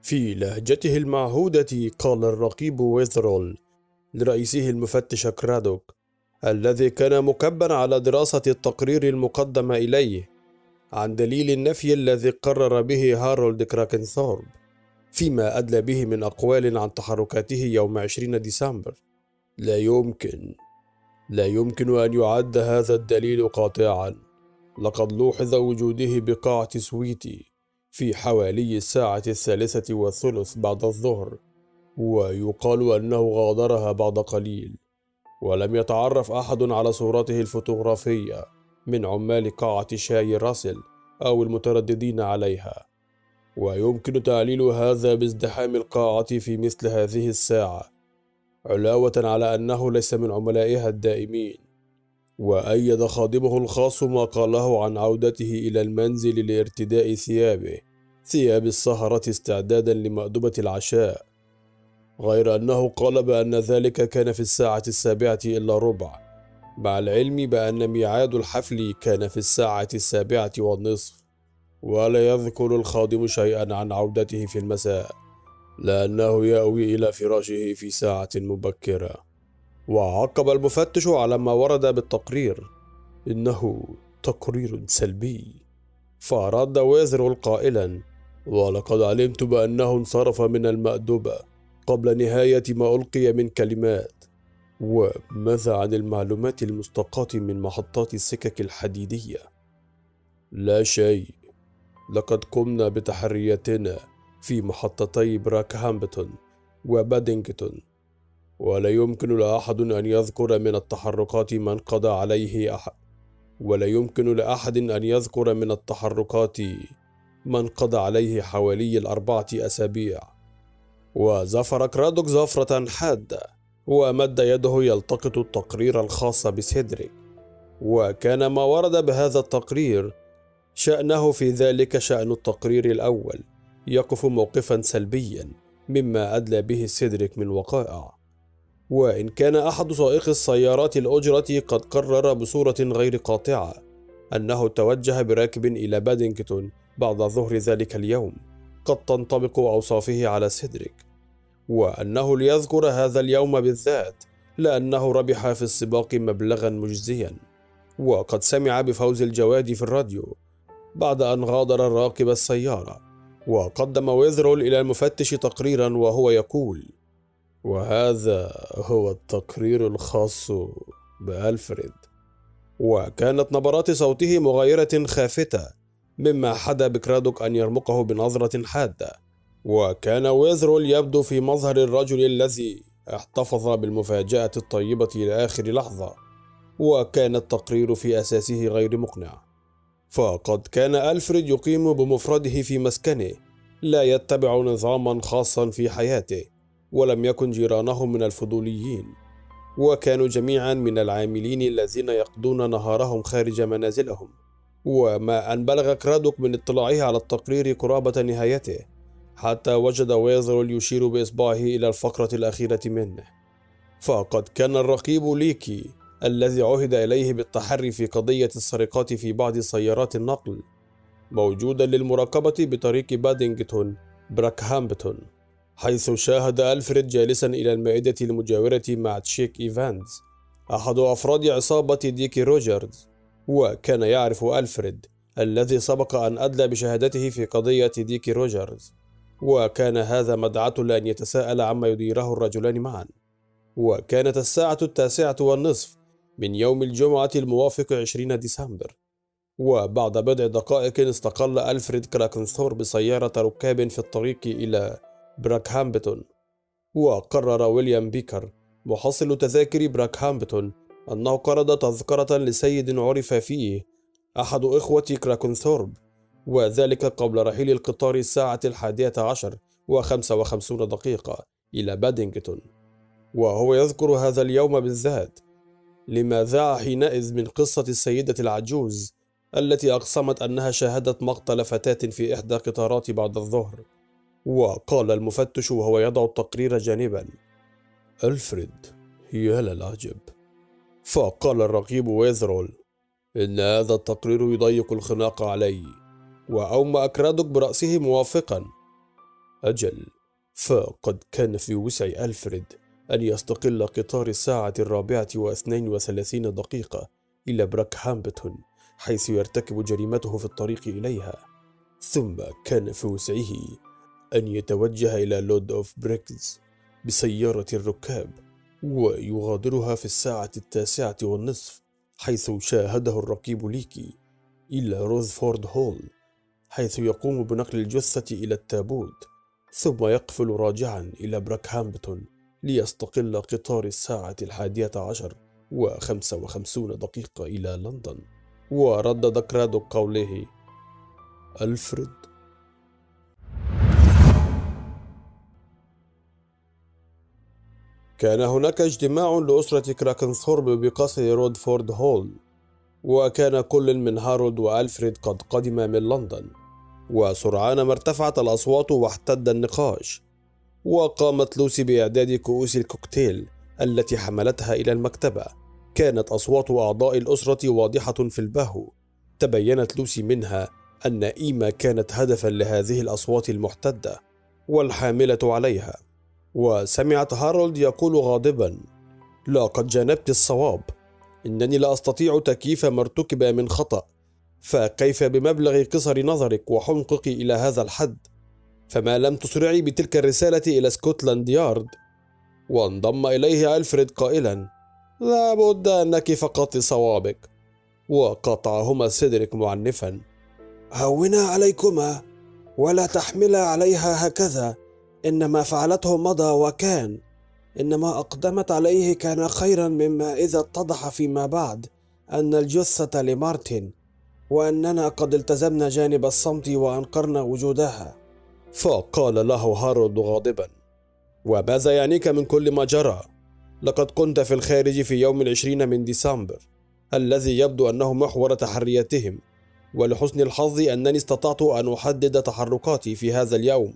في لهجته المعهودة قال الرقيب ويثرول لرئيسه المفتش كرادوك الذي كان مكبًا على دراسة التقرير المقدم إليه عن دليل النفي الذي قرر به هارولد كراكنثورب فيما أدلى به من أقوال عن تحركاته يوم 20 ديسمبر. لا يمكن أن يعد هذا الدليل قاطعًا. لقد لوحظ وجوده بقاعة سويتي في حوالي الساعة 3:30 بعد الظهر، ويقال أنه غادرها بعد قليل، ولم يتعرف أحد على صورته الفوتوغرافية من عمال قاعة شاي راسل أو المترددين عليها. ويمكن تعليل هذا بازدحام القاعة في مثل هذه الساعة، علاوة على أنه ليس من عملائها الدائمين. وأيد خادمه الخاص ما قاله عن عودته إلى المنزل لارتداء ثياب السهرة استعدادا لمأدبة العشاء، غير أنه قال بأن ذلك كان في الساعة 7:15، مع العلم بأن ميعاد الحفل كان في الساعة 7:30. ولا يذكر الخادم شيئا عن عودته في المساء، لأنه يأوي إلى فراشه في ساعة مبكرة. وعقب المفتش على ما ورد بالتقرير: إنه تقرير سلبي. فرد ويزرول قائلا: ولقد علمت بأنه انصرف من المأدبة قبل نهاية ما ألقي من كلمات. وماذا عن المعلومات المستقاة من محطات السكك الحديدية؟ لا شيء. لقد قمنا بتحرياتنا في محطتي براكهامبتون وبادينغتون، ولا يمكن لأحد أن يذكر من التحركات من قضى عليه أحد ولا يمكن لأحد أن يذكر من التحركات من قضى عليه حوالي 4 أسابيع. وزفر كرادوك زفرة حادة، ومد يده يلتقط التقرير الخاص بسيدريك. وكان ما ورد بهذا التقرير شأنه في ذلك شأن التقرير الأول، يقف موقفا سلبيا مما أدلى به سيدريك من وقائع. وإن كان أحد سائقي السيارات الأجرة قد قرر بصورة غير قاطعة أنه توجه براكب إلى بادينغتون بعد ظهر ذلك اليوم، قد تنطبق أوصافه على سيدريك، وأنه ليذكر هذا اليوم بالذات لأنه ربح في السباق مبلغا مجزيا، وقد سمع بفوز الجواد في الراديو بعد أن غادر راكب السيارة. وقدم ويثرول إلى المفتش تقريرا وهو يقول: وهذا هو التقرير الخاص بألفريد. وكانت نبرات صوته مغايرة خافتة، مما حدا بكرادوك أن يرمقه بنظرة حادة. وكان ويثرول يبدو في مظهر الرجل الذي احتفظ بالمفاجأة الطيبة إلى آخر لحظة، وكان التقرير في أساسه غير مقنع. فقد كان ألفريد يقيم بمفرده في مسكنه، لا يتبع نظاما خاصا في حياته، ولم يكن جيرانه من الفضوليين، وكانوا جميعا من العاملين الذين يقضون نهارهم خارج منازلهم. وما أن بلغ كرادوك من اطلاعه على التقرير قرابة نهايته، حتى وجد ويثرول يشير بإصبعه إلى الفقرة الأخيرة منه. فقد كان الرقيب ليكي الذي عهد إليه بالتحري في قضية السرقات في بعض سيارات النقل موجودا للمراقبة بطريق بادينغتون براكهامبتون، حيث شاهد ألفريد جالسا إلى المائدة المجاورة مع تشيك إيفانز أحد أفراد عصابة ديكي روجرز. وكان يعرف ألفريد الذي سبق أن أدلى بشهادته في قضية ديكي روجرز، وكان هذا مدعاة لأن يتساءل عما يديره الرجلان معا. وكانت الساعة 9:30 من يوم الجمعة الموافق 20 ديسمبر، وبعد بضع دقائق استقل ألفريد كراكنثورب بسيارة ركاب في الطريق إلى براكهامبتون. وقرر ويليام بيكر محصل تذاكر براكهامبتون أنه قرض تذكرة لسيد عرف فيه أحد إخوة كراكنثورب، وذلك قبل رحيل القطار الساعة 11:55 إلى بادينغتون. وهو يذكر هذا اليوم بالذات لما ذاع حينئذ من قصة السيدة العجوز التي أقسمت أنها شاهدت مقتل فتاة في إحدى قطارات بعد الظهر. وقال المفتش وهو يضع التقرير جانبا: ألفريد، يا للعجب. فقال الرقيب ويثرول: إن هذا التقرير يضيق الخناق علي. وأومأ كرادوك برأسه موافقا. أجل، فقد كان في وسع ألفريد أن يستقل قطار الساعة 4:32 إلى براكهامبتون، حيث يرتكب جريمته في الطريق إليها. ثم كان في وسعه أن يتوجه إلى لود أوف بريكز بسيارة الركاب، ويغادرها في الساعة 9:30، حيث شاهده الرقيب ليكي، إلى روذفورد هول، حيث يقوم بنقل الجثة إلى التابوت، ثم يقفل راجعا إلى براكهامبتون ليستقل قطار الساعة 11:55 إلى لندن. وردد كرادوك قوله: ألفريد. كان هناك اجتماع لأسرة كراكنثورب بقصر رودفورد هول، وكان كل من هارولد وألفريد قد قدم من لندن، وسرعان ما ارتفعت الأصوات واحتد النقاش. وقامت لوسي بإعداد كؤوس الكوكتيل التي حملتها إلى المكتبة. كانت أصوات أعضاء الأسرة واضحة في البهو. تبينت لوسي منها أن إيما كانت هدفا لهذه الأصوات المحتدة والحاملة عليها. وسمعت هارولد يقول غاضبا: لقد جانبت الصواب، إنني لا أستطيع تكييف ما ارتكب من خطأ، فكيف بمبلغ قصر نظرك وحمقك إلى هذا الحد؟ فما لم تسرعي بتلك الرسالة إلى سكوتلاند يارد؟ وانضم إليه ألفريد قائلا: لا بد أنك فقدت صوابك. وقاطعهما سيدريك معنفا: هونا عليكما، ولا تحملا عليها هكذا، إن ما فعلته مضى وكان، إن ما أقدمت عليه كان خيرا مما إذا اتضح فيما بعد أن الجثة لمارتن، وأننا قد التزمنا جانب الصمت وأنكرنا وجودها. فقال له هارولد غاضبا: وماذا يعنيك من كل ما جرى؟ لقد كنت في الخارج في يوم 20 من ديسمبر، الذي يبدو أنه محور تحرياتهم، ولحسن الحظ أنني استطعت أن أحدد تحركاتي في هذا اليوم.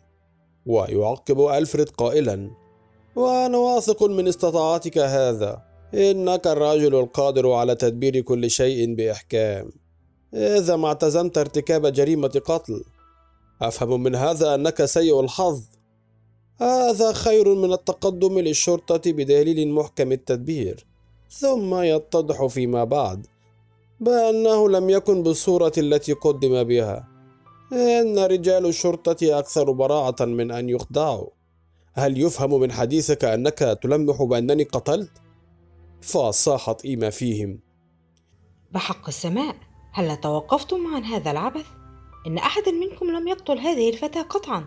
ويعقب ألفريد قائلا: وأنا واثق من استطاعتك هذا، إنك الرجل القادر على تدبير كل شيء بإحكام، إذا ما اعتزمت ارتكاب جريمة قتل. أفهم من هذا أنك سيء الحظ. هذا خير من التقدم للشرطة بدليل محكم التدبير، ثم يتضح فيما بعد بأنه لم يكن بالصورة التي قدم بها. إن رجال الشرطة أكثر براعة من أن يخدعوا. هل يفهم من حديثك أنك تلمح بأنني قتلت؟ فصاحت إيما فيهم: بحق السماء، هل توقفتم عن هذا العبث؟ إن أحدا منكم لم يقتل هذه الفتاة قطعا.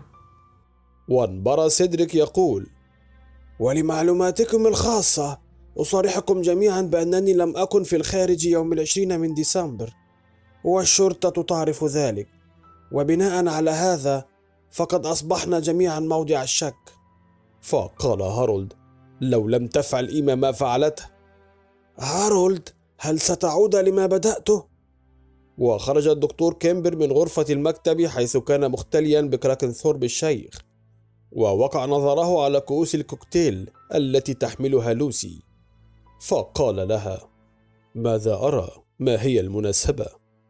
وانبرى سيدريك يقول: ولمعلوماتكم الخاصة أصارحكم جميعا بأنني لم أكن في الخارج يوم 20 من ديسمبر، والشرطة تعرف ذلك، وبناء على هذا فقد أصبحنا جميعا موضع الشك. فقال هارولد: لو لم تفعل إيما ما فعلته. هارولد، هل ستعود لما بدأته؟ وخرج الدكتور كيمبر من غرفة المكتب حيث كان مختليا بكراكنثورب الشيخ، ووقع نظره على كؤوس الكوكتيل التي تحملها لوسي، فقال لها: ماذا أرى؟ ما هي المناسبة؟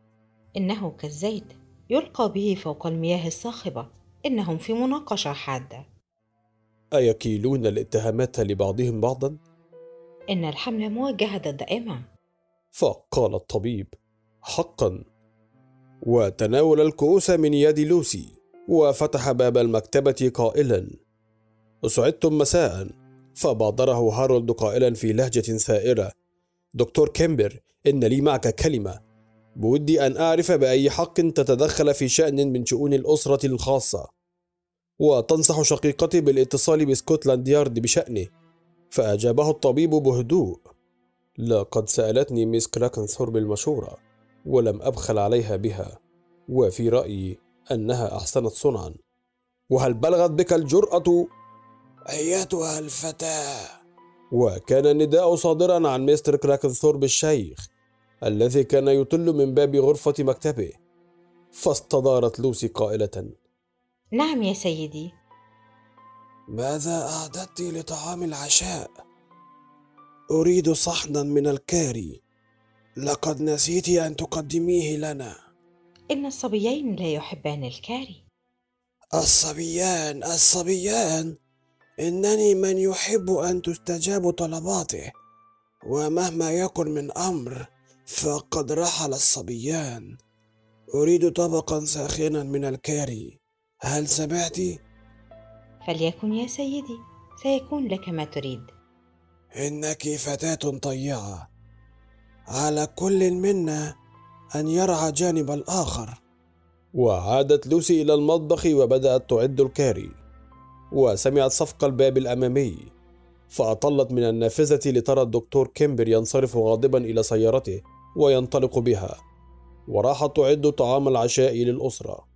إنه كالزيت يلقى به فوق المياه الصاخبة. إنهم في مناقشة حادة. أيكيلون الاتهامات لبعضهم بعضا؟ إن الحملة موجهة ضد إيما. فقال الطبيب: حقا. وتناول الكؤوس من يد لوسي وفتح باب المكتبة قائلا: أسعدتم مساء. فبادره هارولد قائلا في لهجة ثائرة: دكتور كيمبر، إن لي معك كلمة. بودي أن أعرف بأي حق تتدخل في شأن من شؤون الأسرة الخاصة، وتنصح شقيقتي بالاتصال بسكوتلاند يارد بشأنه. فأجابه الطبيب بهدوء: لقد سألتني ميس كراكنثورب المشورة، ولم أبخل عليها بها، وفي رأيي أنها أحسنت صنعا. وهل بلغت بك الجرأة أيتها الفتاة؟ وكان النداء صادرا عن مستر كراكنثورب الشيخ الذي كان يطل من باب غرفة مكتبه. فاستدارت لوسي قائلة: نعم يا سيدي. ماذا أعددت لطعام العشاء؟ أريد صحنا من الكاري. لقد نسيت أن تقدميه لنا. إن الصبيين لا يحبان الكاري. الصبيان الصبيان، إنني من يحب أن تستجاب طلباته، ومهما يكن من أمر فقد رحل الصبيان. أريد طبقا ساخنا من الكاري، هل سمعت؟ فليكن يا سيدي، سيكون لك ما تريد. إنك فتاة طيعة، على كل منا أن يرعى جانب الآخر. وعادت لوسي إلى المطبخ وبدأت تعد الكاري، وسمعت صفق الباب الأمامي، فأطلت من النافذة لترى الدكتور كيمبر ينصرف غاضبا إلى سيارته وينطلق بها، وراحت تعد طعام العشاء للأسرة.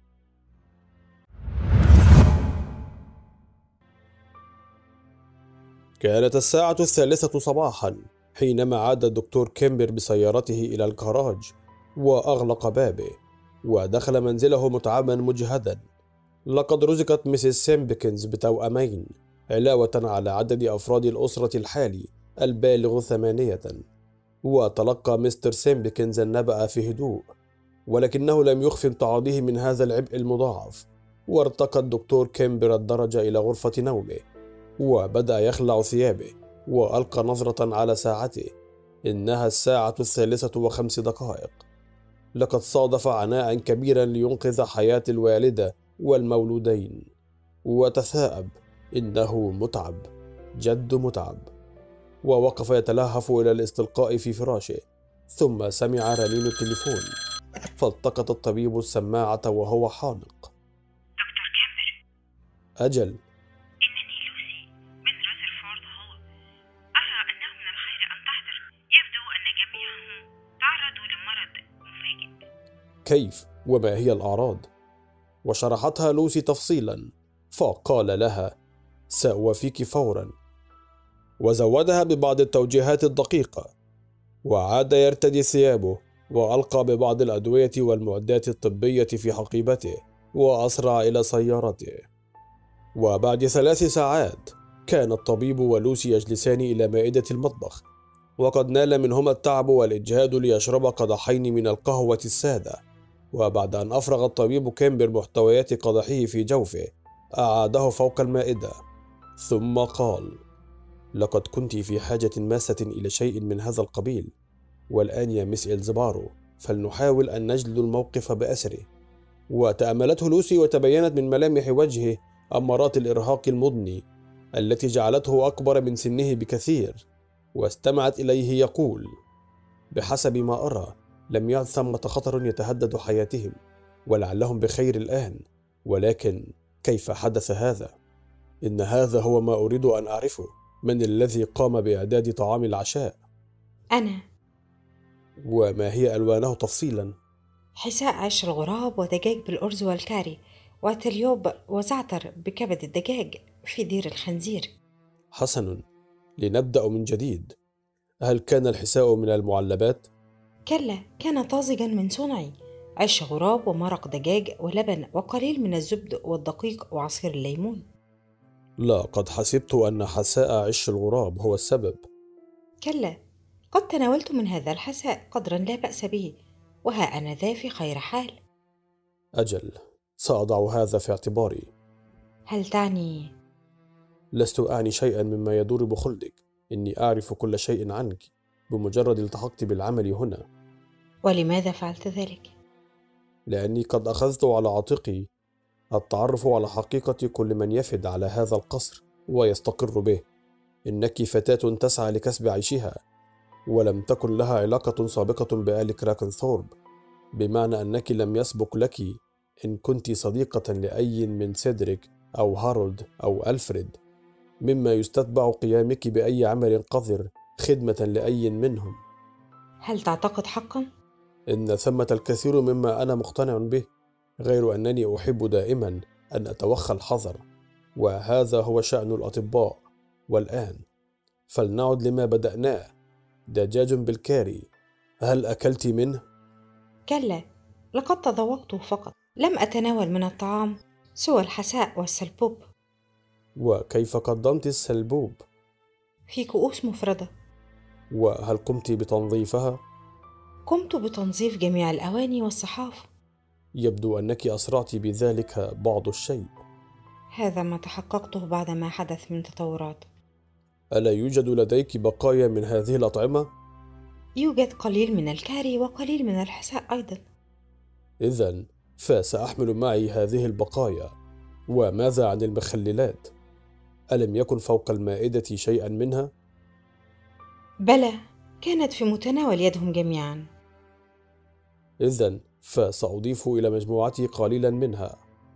كانت الساعة 3 صباحا حينما عاد الدكتور كيمبر بسيارته إلى الجراج، وأغلق بابه ودخل منزله متعبا مجهدا. لقد رزقت مسز سيمبكنز بتوأمين، علاوة على عدد أفراد الأسرة الحالي البالغ 8. وتلقى مستر سيمبكنز النبأ في هدوء، ولكنه لم يخف امتعاضه من هذا العبء المضاعف. وارتقى الدكتور كيمبر الدرجة إلى غرفة نومه، وبدأ يخلع ثيابه، وألقى نظرة على ساعته. إنها الساعة 3:05. لقد صادف عناء كبيرا لينقذ حياة الوالدة والمولودين، وتثاءب. إنه متعب، جد متعب. ووقف يتلهف إلى الاستلقاء في فراشه، ثم سمع رنين التليفون، فالتقط الطبيب السماعة وهو حانق. دكتور كامبر. أجل. إنني لوسي من رذرفورد هول. أرى أنه من الخير أن تحضر، يبدو أن جميعهم تعرضوا لمرض مفاجئ. كيف؟ وما هي الأعراض؟ وشرحتها لوسي تفصيلا، فقال لها: سأوافيك فورا. وزودها ببعض التوجيهات الدقيقة، وعاد يرتدي ثيابه، وألقى ببعض الأدوية والمعدات الطبية في حقيبته، وأسرع إلى سيارته. وبعد 3 ساعات كان الطبيب ولوسي يجلسان إلى مائدة المطبخ، وقد نال منهما التعب والإجهاد ليشربا قدحين من القهوة السادة. وبعد أن أفرغ الطبيب كيمبر محتويات قدحه في جوفه، أعاده فوق المائدة، ثم قال: لقد كنت في حاجة ماسة إلى شيء من هذا القبيل، والآن يا مس إلزبارو فلنحاول أن نجلد الموقف بأسره. وتأملته لوسي، وتبينت من ملامح وجهه أمارات الإرهاق المضني التي جعلته أكبر من سنه بكثير. واستمعت إليه يقول: بحسب ما أرى لم يعد ثمة خطر يتهدد حياتهم، ولعلهم بخير الآن، ولكن كيف حدث هذا؟ إن هذا هو ما أريد أن أعرفه. من الذي قام بإعداد طعام العشاء؟ أنا. وما هي ألوانه تفصيلا؟ حساء عيش الغراب، ودجاج بالأرز والكاري، وتليوب وزعتر بكبد الدجاج في دير الخنزير. حسن، لنبدأ من جديد. هل كان الحساء من المعلبات؟ كلا، كان طازجا من صنعي. عيش غراب ومرق دجاج ولبن وقليل من الزبد والدقيق وعصير الليمون. لا، قد حسبت أن حساء عش الغراب هو السبب. كلا، قد تناولت من هذا الحساء قدرا لا بأس به، وها أنا ذا في خير حال. أجل، سأضع هذا في اعتباري. هل تعني؟ لست أعني شيئا مما يدور بخلدك، إني أعرف كل شيء عنك بمجرد التحقت بالعمل هنا. ولماذا فعلت ذلك؟ لأني قد أخذت على عاتقي التعرف على حقيقة كل من يفد على هذا القصر ويستقر به. إنك فتاة تسعى لكسب عيشها، ولم تكن لها علاقة سابقة بآل كراكنثورب، بمعنى أنك لم يسبق لك إن كنت صديقة لأي من سيدريك أو هارولد أو ألفريد، مما يستتبع قيامك بأي عمل قذر خدمة لأي منهم. هل تعتقد حقا؟ إن ثمة الكثير مما أنا مقتنع به، غير أنني أحب دائما أن أتوخى الحذر، وهذا هو شأن الأطباء. والآن فلنعد لما بدأناه. دجاج بالكاري، هل أكلت منه؟ كلا، لقد تذوقته فقط، لم أتناول من الطعام سوى الحساء والسلبوب. وكيف قدمت السلبوب؟ في كؤوس مفردة. وهل قمت بتنظيفها؟ قمت بتنظيف جميع الأواني والصحاف. يبدو أنك أسرعت بذلك بعض الشيء. هذا ما تحققته بعد ما حدث من تطورات. ألا يوجد لديك بقايا من هذه الأطعمة؟ يوجد قليل من الكاري وقليل من الحساء أيضا. إذن فسأحمل معي هذه البقايا. وماذا عن المخللات؟ ألم يكن فوق المائدة شيئا منها؟ بلى، كانت في متناول يدهم جميعا. إذن فسأضيف إلى مجموعتي قليلا منها.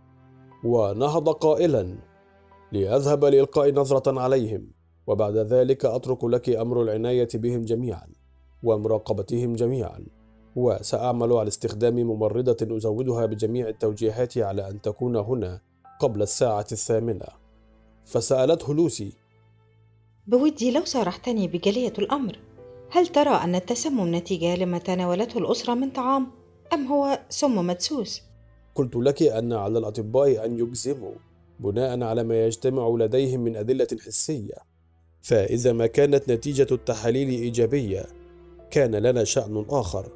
ونهض قائلا: لأذهب لإلقاء نظرة عليهم، وبعد ذلك أترك لك أمر العناية بهم جميعا ومراقبتهم جميعا، وسأعمل على استخدام ممرضة أزودها بجميع التوجيهات على أن تكون هنا قبل 8:00. فسألته لوسي: بودي لو صارحتني بجلية الأمر، هل ترى أن التسمم نتيجة لما تناولته الأسرة من طعام، أم هو سم مدسوس؟ قلت لك أن على الأطباء أن يجزموا بناء على ما يجتمع لديهم من أدلة حسية، فإذا ما كانت نتيجة التحاليل إيجابية كان لنا شأن آخر،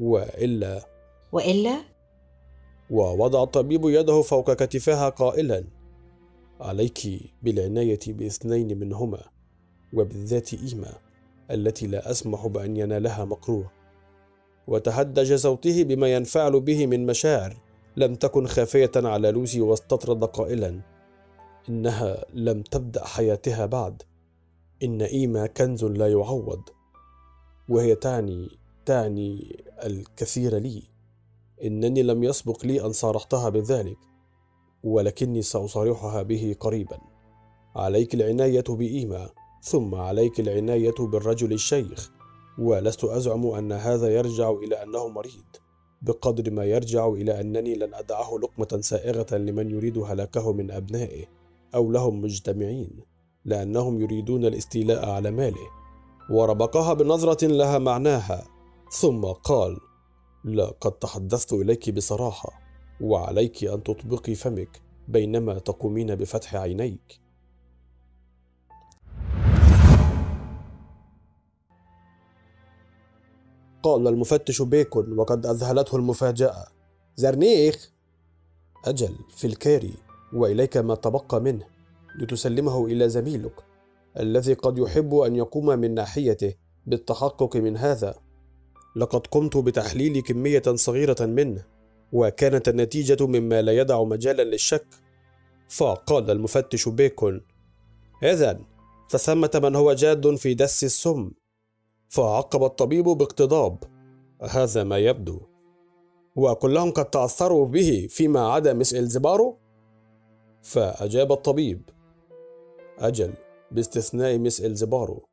وإلا؟ ووضع الطبيب يده فوق كتفها قائلا: عليك بالعناية باثنين منهما، وبالذات إيما التي لا أسمح بأن ينالها مكروه. وتهدج صوته بما ينفعل به من مشاعر لم تكن خافية على لوسي، واستطرد قائلا: إنها لم تبدأ حياتها بعد، إن إيما كنز لا يعوض، وهي تعني الكثير لي. إنني لم يسبق لي أن صارحتها بذلك، ولكني سأصارحها به قريبا. عليك العناية بإيما، ثم عليك العناية بالرجل الشيخ، ولست أزعم أن هذا يرجع إلى أنه مريض بقدر ما يرجع إلى أنني لن أدعه لقمة سائغة لمن يريد هلاكه من أبنائه أو لهم مجتمعين، لأنهم يريدون الاستيلاء على ماله. وربقها بنظرة لها معناها، ثم قال: لقد تحدثت إليك بصراحة، وعليك أن تطبقي فمك بينما تقومين بفتح عينيك. قال المفتش بيكون وقد أذهلته المفاجأة: زرنيخ؟ أجل، في الكاري، وإليك ما تبقى منه لتسلمه إلى زميلك الذي قد يحب أن يقوم من ناحيته بالتحقق من هذا. لقد قمت بتحليل كمية صغيرة منه، وكانت النتيجة مما لا يدع مجالا للشك. فقال المفتش بيكون: إذن فثمة من هو جاد في دس السم. فعقب الطبيب باقتضاب: هذا ما يبدو. وكلهم قد تأثروا به فيما عدا مس إلزبارو؟ فأجاب الطبيب: أجل، باستثناء مس إلزبارو،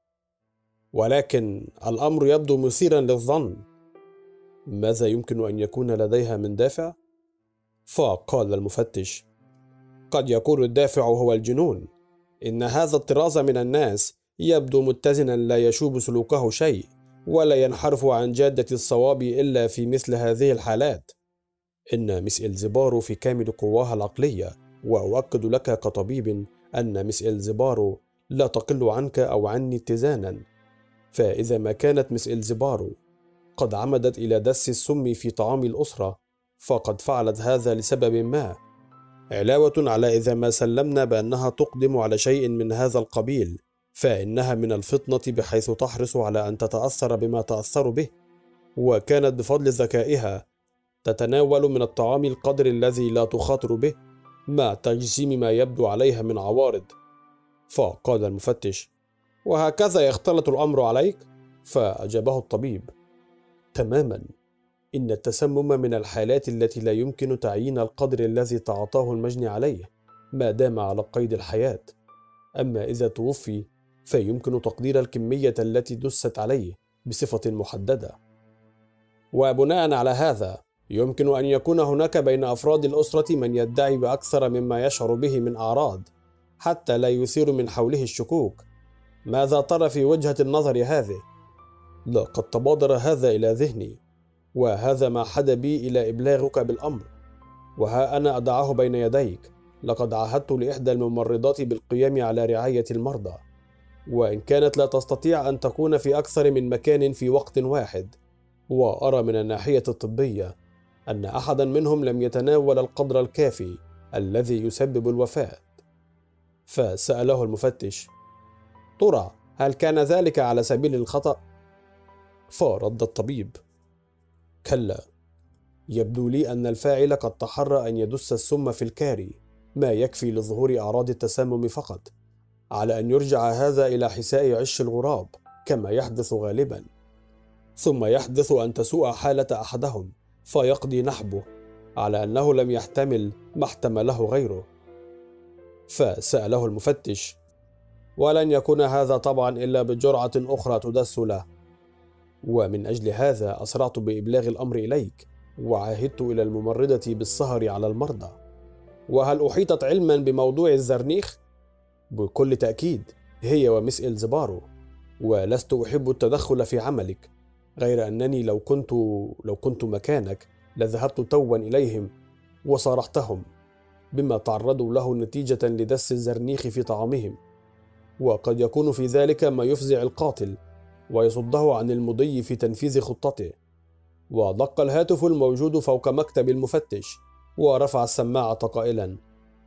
ولكن الأمر يبدو مثيرا للظن. ماذا يمكن أن يكون لديها من دافع؟ فقال المفتش: قد يكون الدافع هو الجنون. إن هذا الطراز من الناس يبدو متزنا، لا يشوب سلوكه شيء، ولا ينحرف عن جادة الصواب إلا في مثل هذه الحالات. إن مس إلزبارو في كامل قواها العقلية، وأؤكد لك كطبيب أن مس إلزبارو لا تقل عنك أو عني اتزانا. فإذا ما كانت مس إلزبارو قد عمدت إلى دس السم في طعام الأسرة، فقد فعلت هذا لسبب ما، علاوة على إذا ما سلمنا بأنها تقدم على شيء من هذا القبيل، فإنها من الفطنة بحيث تحرص على أن تتأثر بما تأثر به، وكانت بفضل ذكائها تتناول من الطعام القدر الذي لا تخاطر به، مع تجسيم ما يبدو عليها من عوارض. فقال المفتش: وهكذا يختلط الأمر عليك؟ فأجابه الطبيب: تماما. إن التسمم من الحالات التي لا يمكن تعيين القدر الذي تعاطاه المجني عليه ما دام على قيد الحياة، أما إذا توفي فيمكن تقدير الكمية التي دست عليه بصفة محددة. وبناء على هذا يمكن أن يكون هناك بين أفراد الأسرة من يدعي بأكثر مما يشعر به من أعراض حتى لا يثير من حوله الشكوك. ماذا ترى في وجهة النظر هذه؟ لقد تبادر هذا إلى ذهني، وهذا ما حد بي إلى إبلاغك بالأمر، وها أنا أضعه بين يديك. لقد عاهدت لإحدى الممرضات بالقيام على رعاية المرضى، وإن كانت لا تستطيع أن تكون في أكثر من مكان في وقت واحد، وأرى من الناحية الطبية أن أحدا منهم لم يتناول القدر الكافي الذي يسبب الوفاة. فسأله المفتش: ترى هل كان ذلك على سبيل الخطأ؟ فرد الطبيب: كلا، يبدو لي أن الفاعل قد تحرى أن يدس السم في الكاري ما يكفي لظهور أعراض التسمم فقط، على أن يرجع هذا إلى حساء عش الغراب كما يحدث غالبا، ثم يحدث أن تسوء حالة أحدهم فيقضي نحبه على أنه لم يحتمل ما احتمله غيره. فسأله المفتش: ولن يكون هذا طبعا إلا بجرعة أخرى تدس له، ومن أجل هذا أسرعت بإبلاغ الأمر إليك، وعاهدت إلى الممرضة بالسهر على المرضى. وهل أحيطت علما بموضوع الزرنيخ؟ بكل تأكيد، هي ومس إلزبارو، ولست أحب التدخل في عملك، غير أنني لو كنت مكانك لذهبت توا إليهم وصارحتهم بما تعرضوا له نتيجة لدس الزرنيخ في طعامهم، وقد يكون في ذلك ما يفزع القاتل ويصده عن المضي في تنفيذ خطته. ودق الهاتف الموجود فوق مكتب المفتش، ورفع السماعة قائلا: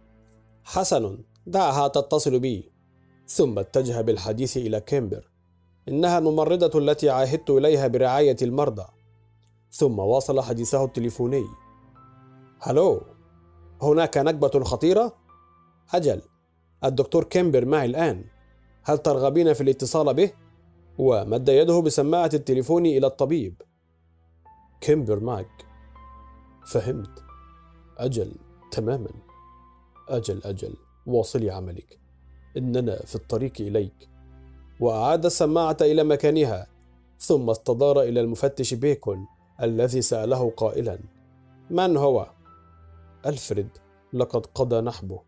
حسن، دعها تتصل بي. ثم اتجه بالحديث إلى كيمبر: إنها الممرضة التي عاهدت إليها برعاية المرضى. ثم واصل حديثه التليفوني: هلو، هناك نكبة خطيرة؟ أجل، الدكتور كيمبر معي الآن، هل ترغبين في الاتصال به؟ ومد يده بسماعة التليفون إلى الطبيب. كيمبر معك؟ فهمت. أجل، تماما. أجل، واصلي عملك، إننا في الطريق إليك. وأعاد السماعة إلى مكانها، ثم استدار إلى المفتش بيكون الذي سأله قائلا: من هو؟ ألفريد، لقد قضى نحبه.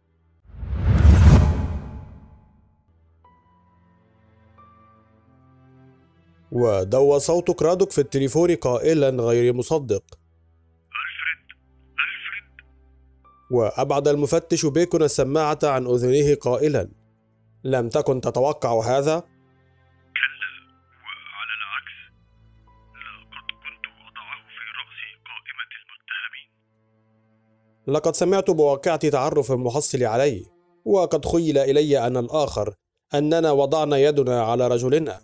ودوى صوت كرادوك في التليفون قائلا غير مصدق: ألفريد. وأبعد المفتش بيكون السماعة عن أذنيه قائلا: لم تكن تتوقع هذا؟ كلا، وعلى العكس، لقد كنت أضعه في رأس قائمة المتهمين. لقد سمعت بواقعة تعرف المحصل عليه، وقد خيل إلي أن الآخر أننا وضعنا يدنا على رجلنا،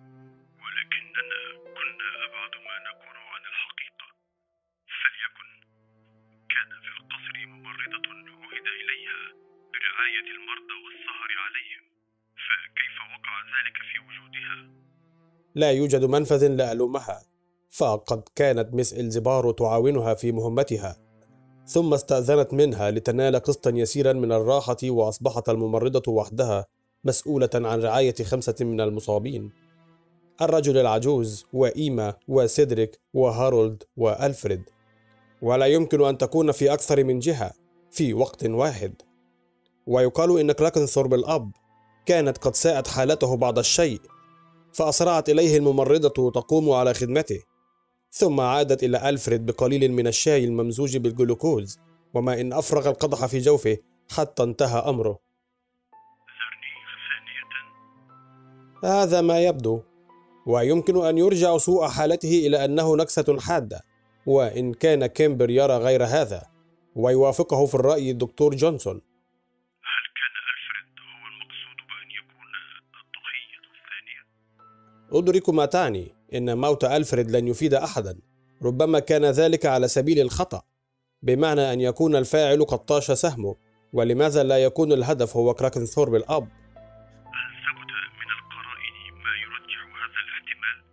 ولكننا كنا أبعد ما نكون عن الحقيقة. فليكن، كان في القصر ممرضة عهد إليها برعاية المرضى والسهر عليهم، فكيف وقع ذلك في وجودها؟ لا يوجد منفذ لألومها، فقد كانت مس إلزبارو تعاونها في مهمتها، ثم استأذنت منها لتنال قسطا يسيرا من الراحة، وأصبحت الممرضة وحدها مسؤولة عن رعاية 5 من المصابين: الرجل العجوز، وإيما، وسيدريك، وهارولد، وألفريد. ولا يمكن أن تكون في أكثر من جهة في وقت واحد. ويقال إن كراكنثورب الأب كانت قد ساءت حالته بعض الشيء، فأسرعت إليه الممرضة تقوم على خدمته، ثم عادت إلى ألفريد بقليل من الشاي الممزوج بالجلوكوز، وما إن أفرغ القدح في جوفه حتى انتهى أمره. زرنيخ ثانية؟ هذا ما يبدو، ويمكن أن يرجع سوء حالته إلى أنه نكسة حادة، وإن كان كيمبر يرى غير هذا ويوافقه في الرأي الدكتور جونسون. هل كان ألفريد هو المقصود بأن يكون الضحية الثانية؟ أدرك ما تعني، إن موت ألفريد لن يفيد أحدا، ربما كان ذلك على سبيل الخطأ، بمعنى أن يكون الفاعل قد طاش سهمه، ولماذا لا يكون الهدف هو كراكنثورب الأب؟ هل ثبت من القرائن ما يرجح هذا الاحتمال؟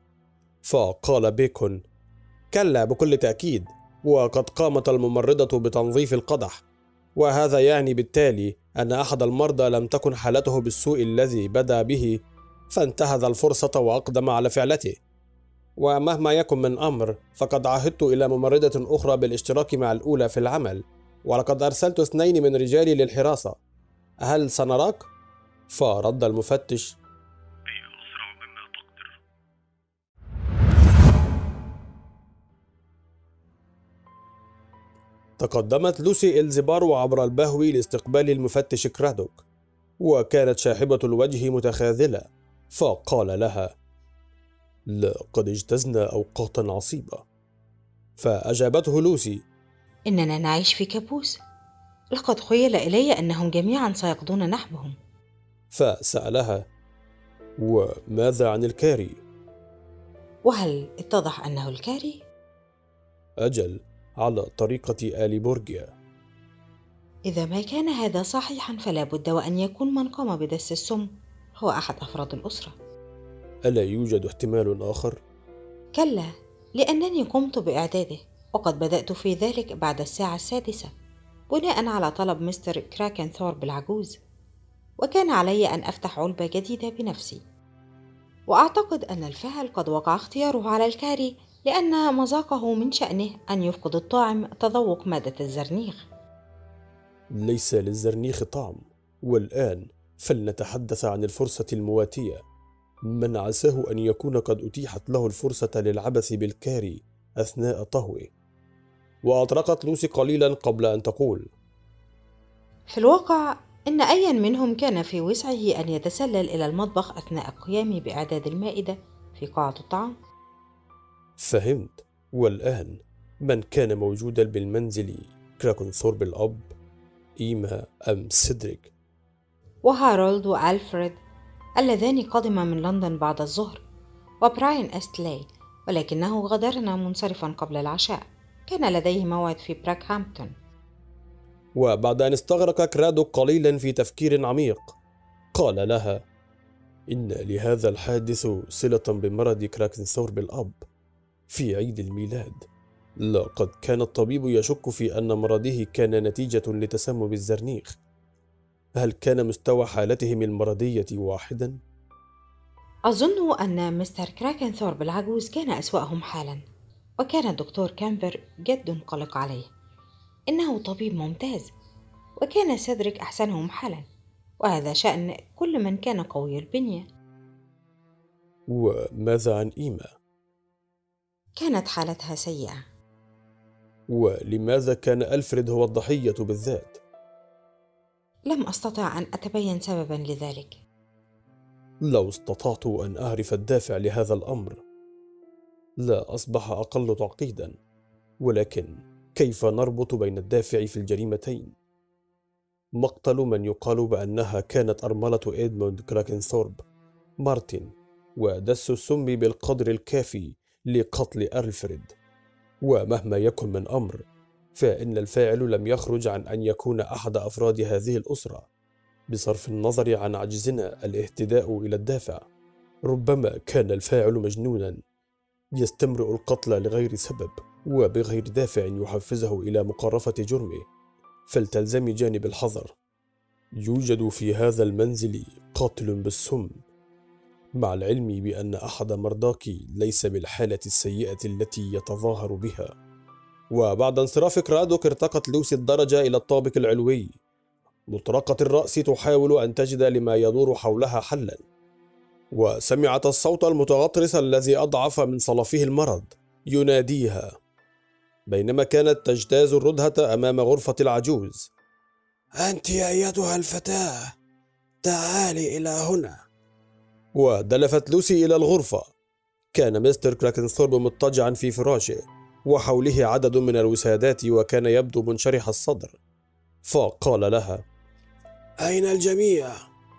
فقال بيكون: كلا، بكل تأكيد، وقد قامت الممرضة بتنظيف القدح، وهذا يعني بالتالي أن أحد المرضى لم تكن حالته بالسوء الذي بدأ به، فانتهز الفرصة وأقدم على فعلته. ومهما يكن من أمر، فقد عهدت إلى ممرضة أخرى بالاشتراك مع الأولى في العمل، ولقد أرسلت 2 من رجالي للحراسة. هل سنراك؟ فرد المفتش: أسرع مما تقدر. تقدمت لوسي إلزبارو عبر البهوي لاستقبال المفتش كرادوك، وكانت شاحبة الوجه متخاذلة، فقال لها: لقد اجتزنا أوقاتا عصيبة. فأجابته لوسي: إننا نعيش في كابوس. لقد خيل إلي أنهم جميعا سيقضون نحبهم. فسألها: وماذا عن الكاري؟ وهل اتضح أنه الكاري؟ أجل، على طريقة آل بورجيا. إذا ما كان هذا صحيحا فلا بد وأن يكون من قام بدس السم هو أحد أفراد الأسرة. ألا يوجد احتمال آخر؟ كلا، لأنني قمت بإعداده، وقد بدأت في ذلك بعد الساعة 6 بناء على طلب مستر كراكنثورب العجوز، وكان علي أن أفتح علبة جديدة بنفسي. وأعتقد أن الفاعل قد وقع اختياره على الكاري لأن مذاقه من شأنه أن يفقد الطاعم تذوق مادة الزرنيخ. ليس للزرنيخ طعم. والآن فلنتحدث عن الفرصة المواتية. من عساه أن يكون قد أتيحت له الفرصة للعبث بالكاري أثناء طهوه. وأطرقت لوسي قليلا قبل أن تقول: في الواقع إن أيا منهم كان في وسعه أن يتسلل إلى المطبخ أثناء قيامي بإعداد المائدة في قاعة الطعام. فهمت. والآن من كان موجودا بالمنزل؟ كراكنثورب الأب، إيما، أم سيدريك؟ وهارولد وألفريد اللذان قدما من لندن بعد الظهر، وبراين أستلاي، ولكنه غادرنا منصرفا قبل العشاء. كان لديه موعد في براكهامبتون. وبعد أن استغرق كرادوك قليلا في تفكير عميق، قال لها: إن لهذا الحادث صلة بمرض كراكنثورب الأب. في عيد الميلاد لقد كان الطبيب يشك في أن مرضه كان نتيجة لتسمم الزرنيخ. هل كان مستوى حالتهم المرضية واحدا؟ أظن أن مستر كراكنثورب العجوز كان أسوأهم حالا، وكان الدكتور كامبر جد قلق عليه. إنه طبيب ممتاز، وكان سيدريك أحسنهم حالا، وهذا شأن كل من كان قوي البنية. وماذا عن إيما؟ كانت حالتها سيئة. ولماذا كان ألفريد هو الضحية بالذات؟ لم أستطع أن أتبين سببا لذلك. لو استطعت أن أعرف الدافع لهذا الأمر لا أصبح أقل تعقيدا. ولكن كيف نربط بين الدافع في الجريمتين؟ مقتل من يقال بأنها كانت أرملة إدموند كراكنثورب، مارتن، ودس السم بالقدر الكافي لقتل ألفريد. ومهما يكن من أمر، فإن الفاعل لم يخرج عن أن يكون أحد أفراد هذه الأسرة، بصرف النظر عن عجزنا الاهتداء إلى الدافع. ربما كان الفاعل مجنونا يستمرئ القتل لغير سبب وبغير دافع يحفزه إلى مقارفة جرمه. فلتلزمي جانب الحذر. يوجد في هذا المنزل قاتل بالسم، مع العلم بأن أحد مرضاك ليس بالحالة السيئة التي يتظاهر بها. وبعد انصراف كرادوك ارتقت لوسي الدرجة إلى الطابق العلوي، مطرقة الرأس تحاول أن تجد لما يدور حولها حلا. وسمعت الصوت المتغطرس الذي أضعف من صلفه المرض يناديها بينما كانت تجتاز الردهة أمام غرفة العجوز: أنت أيتها الفتاة، تعالي إلى هنا. ودلفت لوسي إلى الغرفة. كان مستر كراكنثورب مضطجعا في فراشه، وحوله عدد من الوسادات، وكان يبدو منشرح الصدر. فقال لها: أين الجميع؟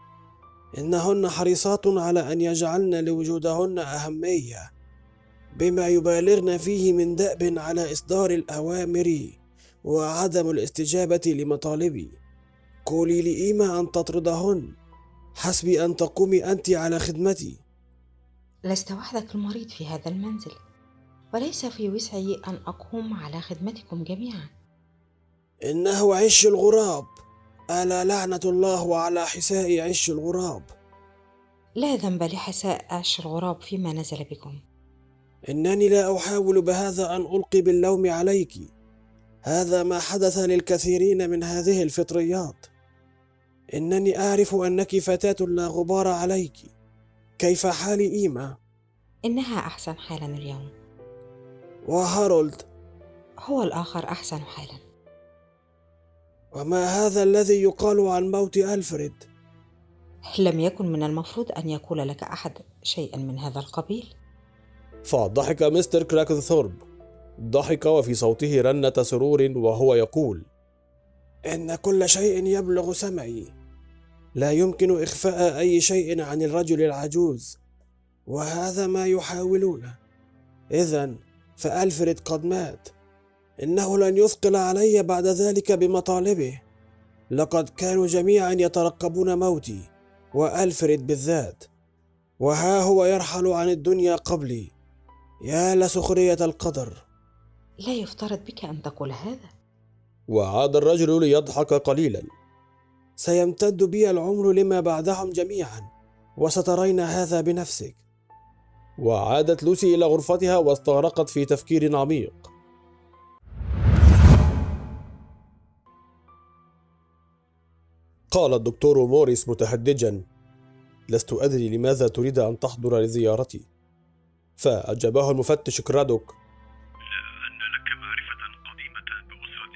إنهن حريصات على أن يجعلن لوجودهن أهمية، بما يبالغن فيه من دأب على إصدار الأوامر وعدم الاستجابة لمطالبي. قولي لإيما أن تطردهن، حسبي أن تقومي أنت على خدمتي. لست وحدك المريض في هذا المنزل، وليس في وسعي أن أقوم على خدمتكم جميعا. إنه عش الغراب، ألا لعنة الله على حساء عش الغراب. لا ذنب لحساء عش الغراب فيما نزل بكم. إنني لا أحاول بهذا أن ألقي باللوم عليك، هذا ما حدث للكثيرين من هذه الفطريات. إنني أعرف أنك فتاة لا غبار عليك. كيف حال إيما؟ إنها أحسن حالا اليوم. وهارولد؟ هو الآخر أحسن حالا. وما هذا الذي يقال عن موت ألفريد؟ لم يكن من المفروض أن يقول لك أحد شيئا من هذا القبيل. فضحك مستر كراكنثورب ضحك وفي صوته رنة سرور وهو يقول: إن كل شيء يبلغ سمعي، لا يمكن إخفاء أي شيء عن الرجل العجوز، وهذا ما يحاولونه. إذن فألفريد قد مات، إنه لن يثقل علي بعد ذلك بمطالبه. لقد كانوا جميعا يترقبون موتي، وألفريد بالذات، وها هو يرحل عن الدنيا قبلي. يا لسخرية القدر. لا يفترض بك أن تقول هذا. وعاد الرجل ليضحك قليلا. سيمتد بي العمر لما بعدهم جميعا، وسترين هذا بنفسك. وعادت لوسي إلى غرفتها واستغرقت في تفكير عميق. قال الدكتور موريس متهدجا: لست أدري لماذا تريد أن تحضر لزيارتي. فأجابه المفتش كرادوك: لأن لك معرفة قديمة بأسرة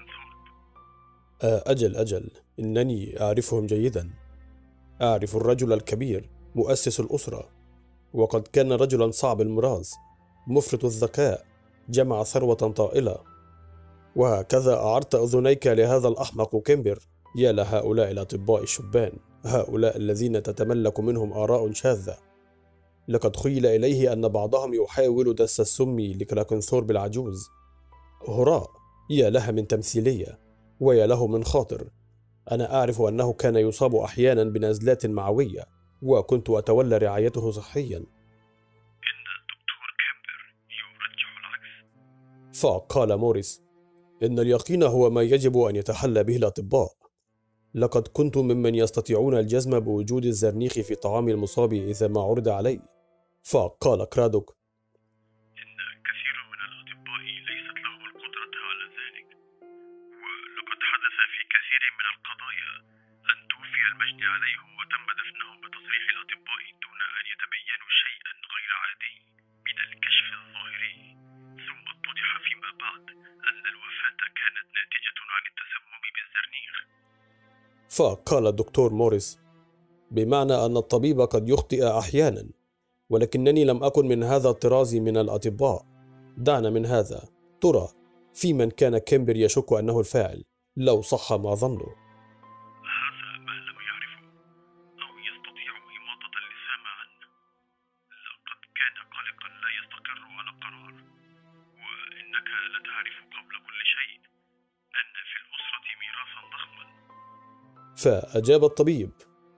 كراكنثورب. أجل، إنني أعرفهم جيدا. أعرف الرجل الكبير مؤسس الأسرة، وقد كان رجلا صعب المراس، مفرط الذكاء، جمع ثروة طائلة. وهكذا أعرت أذنيك لهذا الأحمق كيمبر. يا لهؤلاء الأطباء الشبان، هؤلاء الذين تتملك منهم آراء شاذة. لقد خيل إليه أن بعضهم يحاول دس السم لكراكنثورب العجوز. هراء! يا لها من تمثيلية، ويا له من خاطر. أنا أعرف أنه كان يصاب أحيانا بنزلات معوية، وكنت أتولى رعايته صحيا. إن الدكتور كامبر يرجح العكس. فقال موريس: إن اليقين هو ما يجب أن يتحلى به الأطباء. لقد كنت ممن يستطيعون الجزم بوجود الزرنيخ في طعام المصاب إذا ما عرض عليه. فقال كرادوك: إن كثير من الأطباء ليست لهم القدرة على ذلك، ولقد حدث في كثير من القضايا أن توفي المجني عليهم وتم دفنهم بتصريح الأطباء دون أن يتبينوا شيئا غير عادي من الكشف الظاهري، ثم اتضح فيما بعد أن الوفاة كانت ناتجة عن التسمم بالزرنيخ. فقال الدكتور موريس: بمعنى أن الطبيب قد يخطئ أحيانا، ولكنني لم أكن من هذا الطراز من الأطباء. دعنا من هذا. ترى في من كان كيمبر يشك أنه الفاعل لو صح ما ظنه؟ هذا ما لم يعرفه أو يستطيع إماطة اللسان عنه. لقد كان قلقا لا يستقر على قرار، وإنك لتعرف قبل كل شيء أن في الأسرة ميراثا ضخما. فأجاب الطبيب: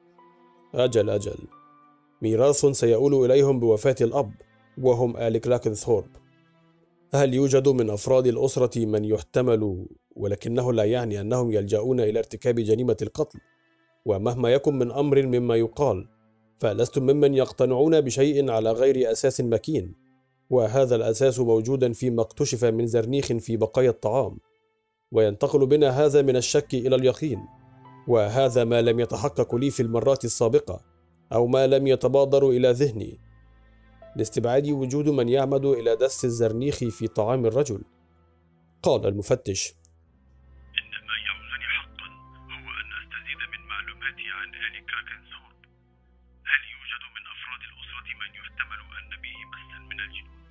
أجل، ميراث سيؤول إليهم بوفاة الأب، وهم آل كراكنثورب. هل يوجد من أفراد الأسرة من يحتمل، ولكنه لا يعني أنهم يلجؤون إلى ارتكاب جريمة القتل؟ ومهما يكن من أمر مما يقال، فلستم ممن يقتنعون بشيء على غير أساس مكين، وهذا الأساس موجودا فيما اكتشف من زرنيخ في بقايا الطعام. وينتقل بنا هذا من الشك إلى اليقين، وهذا ما لم يتحقق لي في المرات السابقة، أو ما لم يتبادر إلى ذهني، لاستبعاد وجود من يعمد إلى دس الزرنيخ في طعام الرجل. قال المفتش: إن ما يعوزني حقا هو أن أستزيد من معلوماتي عن آل كراكنثورب. هل يوجد من أفراد الأسرة من يحتمل أن به مسا من الجنون؟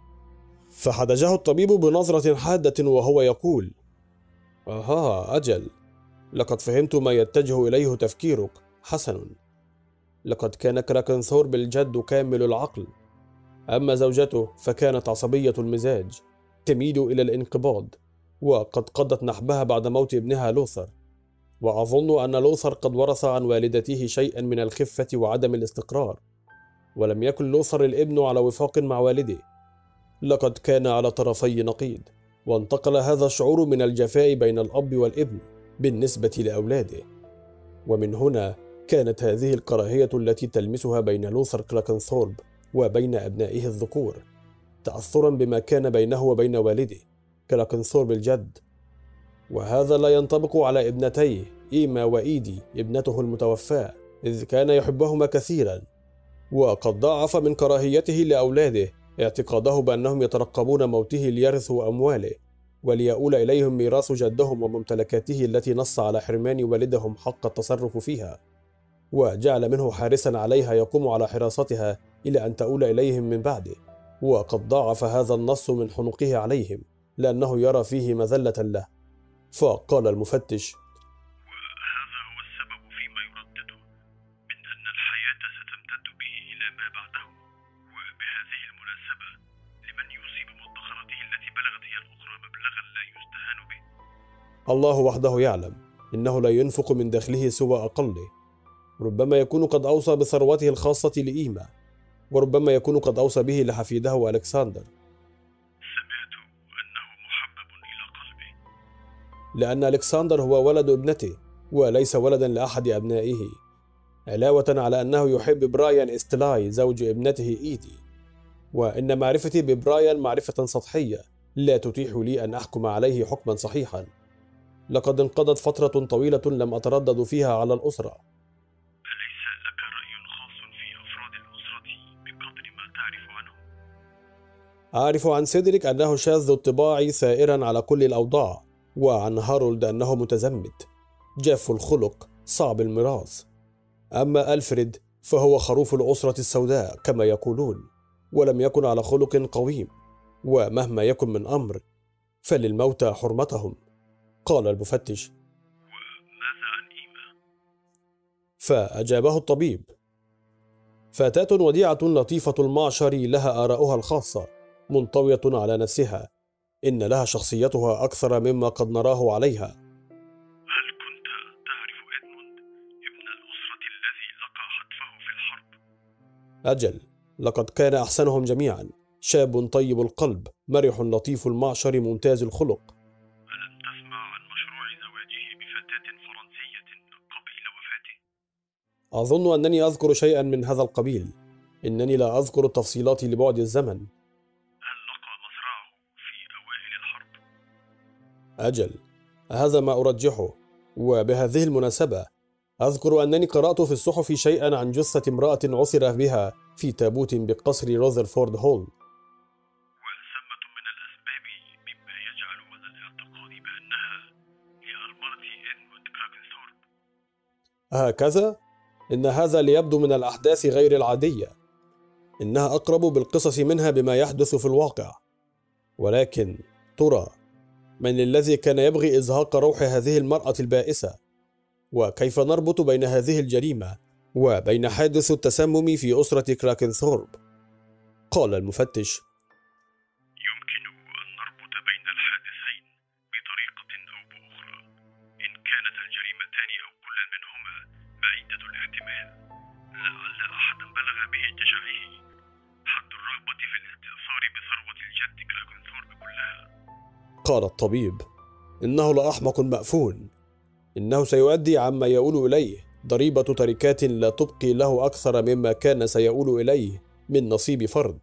فحدجه الطبيب بنظرة حادة وهو يقول: أجل، لقد فهمت ما يتجه إليه تفكيرك. حسن، لقد كان كراكنثورب الجد كامل العقل، أما زوجته فكانت عصبية المزاج، تميل إلى الانقباض، وقد قضت نحبها بعد موت ابنها لوثر. وأظن أن لوثر قد ورث عن والدته شيئا من الخفة وعدم الاستقرار، ولم يكن لوثر الابن على وفاق مع والده. لقد كان على طرفي نقيض، وانتقل هذا الشعور من الجفاء بين الأب والابن بالنسبة لأولاده. ومن هنا كانت هذه الكراهية التي تلمسها بين لوثر كراكنثورب وبين أبنائه الذكور، تأثرا بما كان بينه وبين والده كراكنثورب الجد. وهذا لا ينطبق على ابنتيه إيما وإيدي ابنته المتوفاة، إذ كان يحبهما كثيرا. وقد ضاعف من كراهيته لأولاده اعتقاده بأنهم يترقبون موته ليرثوا أمواله، وليؤول إليهم ميراث جدهم وممتلكاته التي نص على حرمان والدهم حق التصرف فيها، وجعل منه حارسا عليها يقوم على حراستها إلى أن تؤول إليهم من بعده. وقد ضاعف هذا النص من حنقه عليهم لأنه يرى فيه مذلة له. فقال المفتش: وهذا هو السبب فيما يردده من أن الحياة ستمتد به إلى ما بعده. وبهذه المناسبة، لمن يوصي بمدخراته التي بلغت هي الأخرى مبلغا لا يستهان به؟ الله وحده يعلم، إنه لا ينفق من دخله سوى أقله. ربما يكون قد أوصى بثروته الخاصة لإيما، وربما يكون قد أوصى به لحفيده ألكسندر. سمعت أنه محبب إلى قلبه. لأن ألكسندر هو ولد ابنته وليس ولدا لأحد أبنائه، علاوة على أنه يحب برايان إستلاي زوج ابنته إيدي. وإن معرفتي ببرايان معرفة سطحية لا تتيح لي أن أحكم عليه حكما صحيحا. لقد انقضت فترة طويلة لم أتردد فيها على الأسرة. أليس لك رأي خاص في أفراد الأسرة بقدر ما تعرف عنهم؟ أعرف عن سيدريك أنه شاذ الطباع ثائرا على كل الأوضاع، وعن هارولد أنه متزمت جاف الخلق صعب الميراث. أما ألفريد فهو خروف الأسرة السوداء كما يقولون، ولم يكن على خلق قويم، ومهما يكن من أمر فللموتى حرمتهم. قال المفتش: وماذا عن إيما؟ فأجابه الطبيب: فتاة وديعة لطيفة المعشر، لها آراؤها الخاصة، منطوية على نفسها، إن لها شخصيتها أكثر مما قد نراه عليها. هل كنت تعرف إدموند ابن الأسرة الذي لقى حتفه في الحرب؟ أجل، لقد كان أحسنهم جميعا، شاب طيب القلب، مرح لطيف المعشر، ممتاز الخلق. ألم تسمع عن مشروع زواجه بفتاة فرنسية قبيل وفاته؟ أظن أنني أذكر شيئا من هذا القبيل، إنني لا أذكر التفصيلات لبعد الزمن. هل لقى مصرعه في أوائل الحرب؟ أجل، هذا ما أرجحه. وبهذه المناسبة أذكر أنني قرأت في الصحف شيئا عن جثة امرأة عثر بها في تابوت بقصر روذرفورد هول. وثمة من الأسباب مما يجعل على الاعتقاد بأنها لأرملة إدموند كراكنثورب. هكذا؟ إن هذا ليبدو من الأحداث غير العادية، إنها أقرب بالقصص منها بما يحدث في الواقع. ولكن ترى من الذي كان يبغي إزهاق روح هذه المرأة البائسة؟ وكيف نربط بين هذه الجريمة وبين حادث التسمم في أسرة كراكنثورب؟ قال المفتش: يمكن أن نربط بين الحادثين بطريقة أو بأخرى. إن كانت الجريمتان أو كل منهما بعيدة الاحتمال، لعل أحدا بلغ به جشعه حد الرغبة في الاستئثار بثروة الجد كراكنثورب كلها. قال الطبيب: إنه لأحمق مأفون، إنه سيؤدي عما يؤول إليه ضريبة تركات لا تبقي له أكثر مما كان سيؤول إليه من نصيب فرد.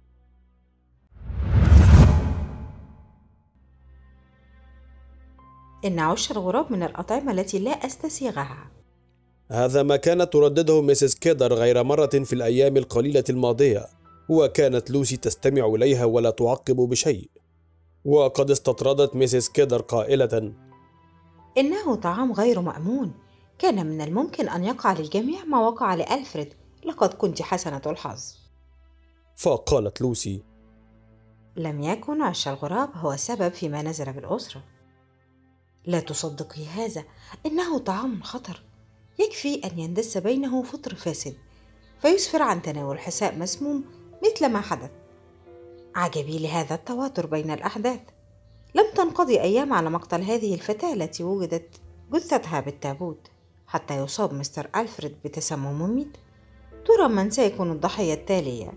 إن عش الغراب من الأطعمة التي لا أستسيغها. هذا ما كانت تردده ميسيس كيدر غير مرة في الأيام القليلة الماضية، وكانت لوسي تستمع إليها ولا تعقب بشيء. وقد استطردت ميسيس كيدر قائلة: إنه طعام غير مأمون، كان من الممكن أن يقع للجميع ما وقع لألفريد، لقد كنت حسنة الحظ. فقالت لوسي: لم يكن عش الغراب هو السبب فيما نزل بالأسرة. لا تصدقي هذا، إنه طعام خطر، يكفي أن يندس بينه فطر فاسد فيسفر عن تناول حساء مسموم مثل ما حدث. عجبي لهذا التواتر بين الأحداث. لم تنقضي أيام على مقتل هذه الفتاة التي وجدت جثتها بالتابوت حتى يصاب مستر ألفريد بتسمم مميت. ترى من سيكون الضحية التالية؟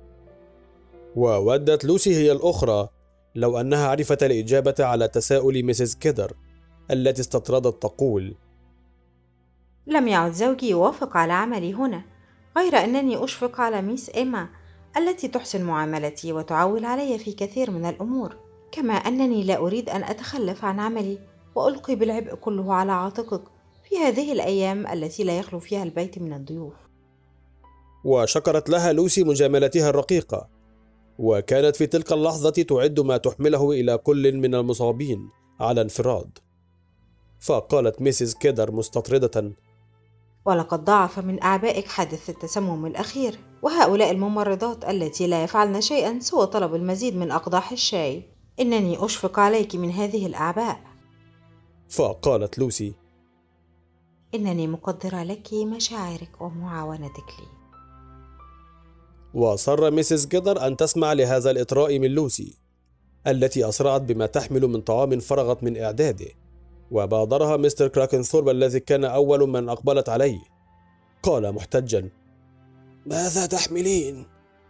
وودت لوسي هي الأخرى لو أنها عرفت الإجابة على تساؤل ميسيس كيدر التي استطردت تقول: لم يعد زوجي يوافق على عملي هنا، غير أنني أشفق على ميس إيما التي تحسن معاملتي وتعول علي في كثير من الأمور، كما أنني لا أريد أن أتخلف عن عملي وألقي بالعبء كله على عاتقك في هذه الأيام التي لا يخلو فيها البيت من الضيوف. وشكرت لها لوسي مجاملتها الرقيقة، وكانت في تلك اللحظة تعد ما تحمله إلى كل من المصابين على انفراد. فقالت ميسيس كيدر مستطردة: ولقد ضاعف من أعبائك حادث التسمم الأخير، وهؤلاء الممرضات التي لا يفعلن شيئا سوى طلب المزيد من أقداح الشاي. إنني أشفق عليك من هذه الأعباء. فقالت لوسي: إنني مقدرة لك مشاعرك ومعاونتك لي. وصر ميسيس جدر أن تسمع لهذا الإطراء من لوسي، التي أسرعت بما تحمل من طعام فرغت من إعداده، وبادرها مستر كراكنثورب الذي كان أول من أقبلت عليه. قال محتجا: ماذا تحملين؟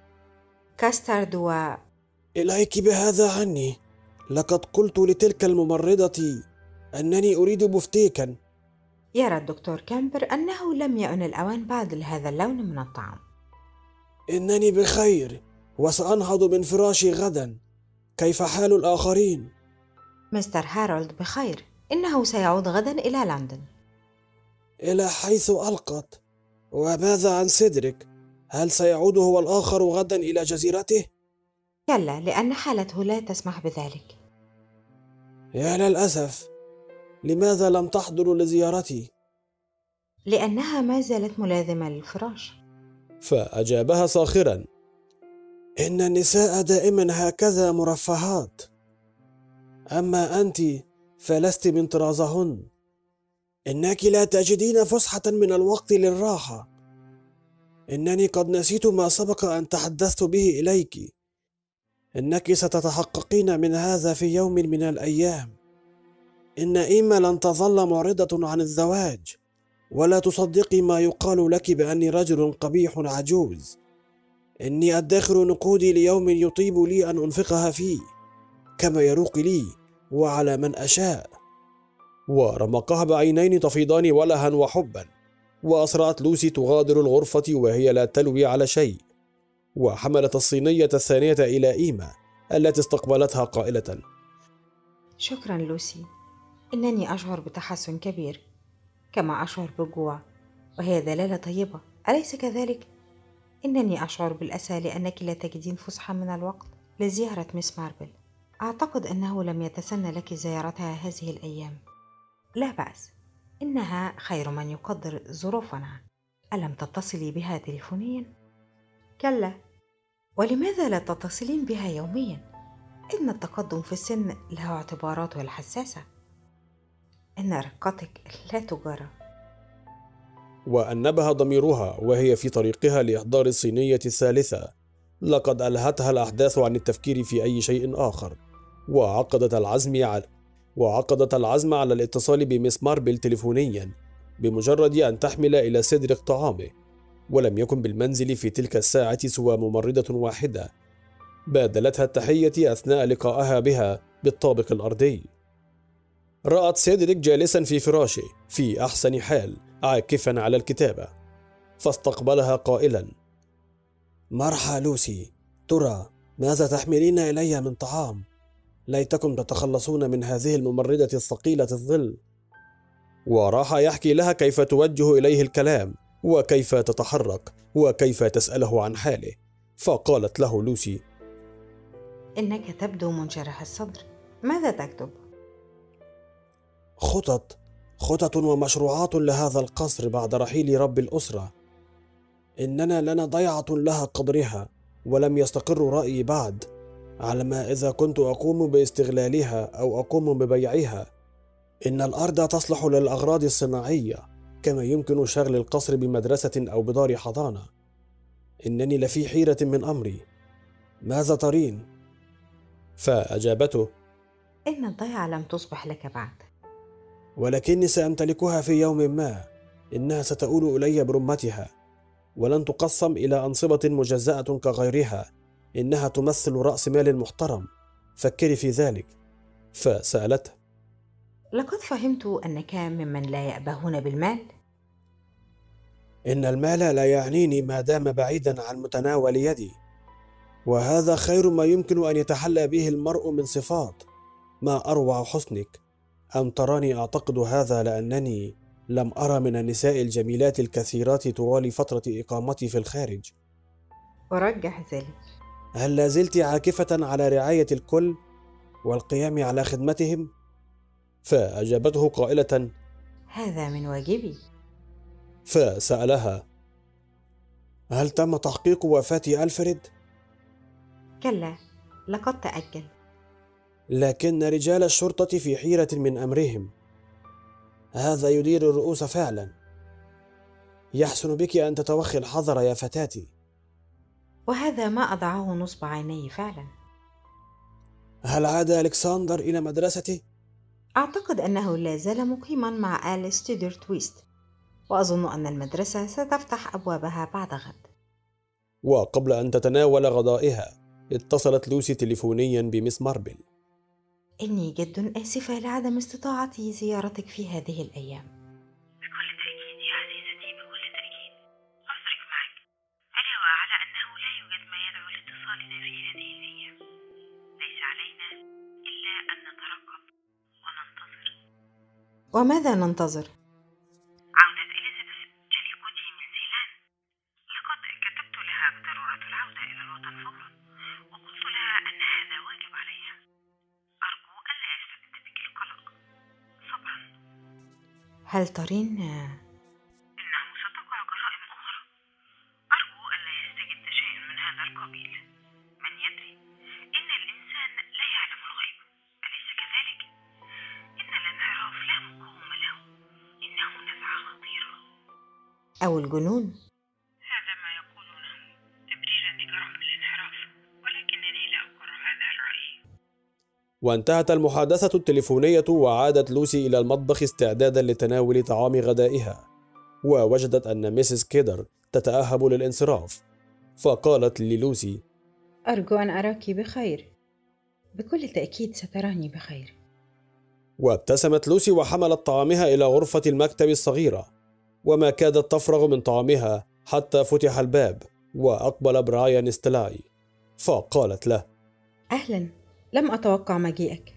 كاسترد إليك بهذا عني. لقد قلت لتلك الممرضة أنني أريد بفتيكا. يرى الدكتور كامبر أنه لم يؤن الأوان بعد لهذا اللون من الطعام. إنني بخير وسأنهض من فراشي غدا. كيف حال الآخرين؟ مستر هارولد بخير، إنه سيعود غدا إلى لندن. إلى حيث ألقت. وماذا عن سيدريك؟ هل سيعود هو الآخر غدا إلى جزيرته؟ كلا، لأن حالته لا تسمح بذلك. يا للأسف. لماذا لم تحضر لزيارتي؟ لأنها ما زالت ملازمة للفراش. فأجابها ساخرا: إن النساء دائما هكذا مرفهات، أما أنت فلست من طرازهن. إنك لا تجدين فسحة من الوقت للراحة. إنني قد نسيت ما سبق أن تحدثت به إليك. إنك ستتحققين من هذا في يوم من الأيام. إن إيما لن تظل معرضة عن الزواج، ولا تصدقي ما يقال لك بأني رجل قبيح عجوز. إني أدخر نقودي ليوم يطيب لي أن أنفقها فيه كما يروق لي وعلى من أشاء. ورمقها بعينين تفيضان ولها وحبا، وأسرعت لوسي تغادر الغرفة وهي لا تلوي على شيء، وحملت الصينية الثانية إلى إيما التي استقبلتها قائلة: شكرا لوسي، إنني أشعر بتحسن كبير، كما أشعر بالجوع، وهي دلالة طيبة، أليس كذلك؟ إنني أشعر بالأسى لأنك لا تجدين فسحة من الوقت لزيارة ميس ماربل. أعتقد أنه لم يتسنى لك زيارتها هذه الأيام. لا بأس، إنها خير من يقدر ظروفنا. ألم تتصلي بها تليفونيا؟ كلا. ولماذا لا تتصلين بها يوميا؟ إن التقدم في السن له اعتباراته الحساسة. إن رقتك لا تجارى. وأنبها ضميرها وهي في طريقها لإحضار الصينية الثالثة. لقد ألهتها الأحداث عن التفكير في أي شيء آخر، وعقدت العزم على الاتصال بميس ماربل تليفونيا بمجرد أن تحمل إلى سيدريك طعامه. ولم يكن بالمنزل في تلك الساعة سوى ممرضة واحدة بادلتها التحية أثناء لقائها بها بالطابق الأرضي. رأت سيدريك جالسا في فراشه في أحسن حال عاكفا على الكتابة، فاستقبلها قائلا: مرحى لوسي، ترى ماذا تحملين إلي من طعام؟ ليتكم تتخلصون من هذه الممرضة الثقيلة الظل. وراح يحكي لها كيف توجه إليه الكلام، وكيف تتحرك، وكيف تسأله عن حاله. فقالت له لوسي: إنك تبدو منشرح الصدر، ماذا تكتب؟ خطط ومشروعات لهذا القصر بعد رحيل رب الأسرة. إننا لنا ضيعة لها قدرها، ولم يستقر رأيي بعد على ما إذا كنت أقوم باستغلالها أو أقوم ببيعها. إن الأرض تصلح للأغراض الصناعية، كما يمكن شغل القصر بمدرسة أو بدار حضانة. إنني لفي حيرة من أمري، ماذا ترين؟ فأجابته: إن الضيعة لم تصبح لك بعد، ولكني سأمتلكها في يوم ما. إنها ستؤول إلي برمتها، ولن تقسم إلى أنصبة مجزأة كغيرها. إنها تمثل رأس مال محترم، فكري في ذلك. فسألته: لقد فهمت أنك ممن لا يأبهون بالمال. إن المال لا يعنيني ما دام بعيدا عن متناول يدي، وهذا خير ما يمكن أن يتحلى به المرء من صفات. ما أروع حسنك. أم تراني أعتقد هذا لأنني لم أرى من النساء الجميلات الكثيرات طوال فترة إقامتي في الخارج. أرجح ذلك. هل لازلت عاكفة على رعاية الكل والقيام على خدمتهم؟ فأجابته قائلة: هذا من واجبي. فسألها: هل تم تحقيق وفاة ألفريد؟ كلا، لقد تأجل. لكن رجال الشرطة في حيرة من أمرهم. هذا يدير الرؤوس فعلا. يحسن بك أن تتوخي الحذر يا فتاتي. وهذا ما أضعه نصب عيني فعلا. هل عاد ألكسندر إلى مدرسته؟ أعتقد أنه لا زال مقيما مع آل ستودرت ويست، وأظن أن المدرسة ستفتح أبوابها بعد غد. وقبل أن تتناول غدائها اتصلت لوسي تليفونيا بمس ماربل. إني جد آسفة لعدم استطاعتي زيارتك في هذه الأيام. بكل تأكيد يا عزيزتي، بكل تأكيد أشترك معك، علاوة على أنه لا يوجد ما يدعو لاتصالنا في هذه الأيام. ليس علينا إلا أن نترقب وننتظر. وماذا ننتظر؟ عودة إليزابيث جاليكوتي من سيلان. لقد كتبت لها بضرورة العودة إلى الوطن فورا، وقلت لها أن هذا واجب عليها. أرجو ألا يستبد بك القلق. صبرا. هل ترين؟ إنه ستقع جرائم أخرى. أرجو ألا يستجد شيء من هذا القبيل. من يدري، إن الإنسان لا يعلم الغيب، أليس كذلك؟ إن الانحراف لا مقاومة له، إنه نزعة خطيرة. أو الجنون؟ هذا ما يقولونه تبريرا لجرائم الانحراف، ولكنني لا أقر هذا الرأي. وانتهت المحادثة التليفونية، وعادت لوسي إلى المطبخ استعدادا لتناول طعام غدائها، ووجدت أن ميسيس كيدر تتأهب للانصراف، فقالت للوسي: أرجو أن أراك بخير. بكل تأكيد ستراني بخير. وابتسمت لوسي وحملت طعامها إلى غرفة المكتب الصغيرة، وما كادت تفرغ من طعامها حتى فتح الباب وأقبل برايان ستلاي، فقالت له: أهلا، لم أتوقع مجيئك.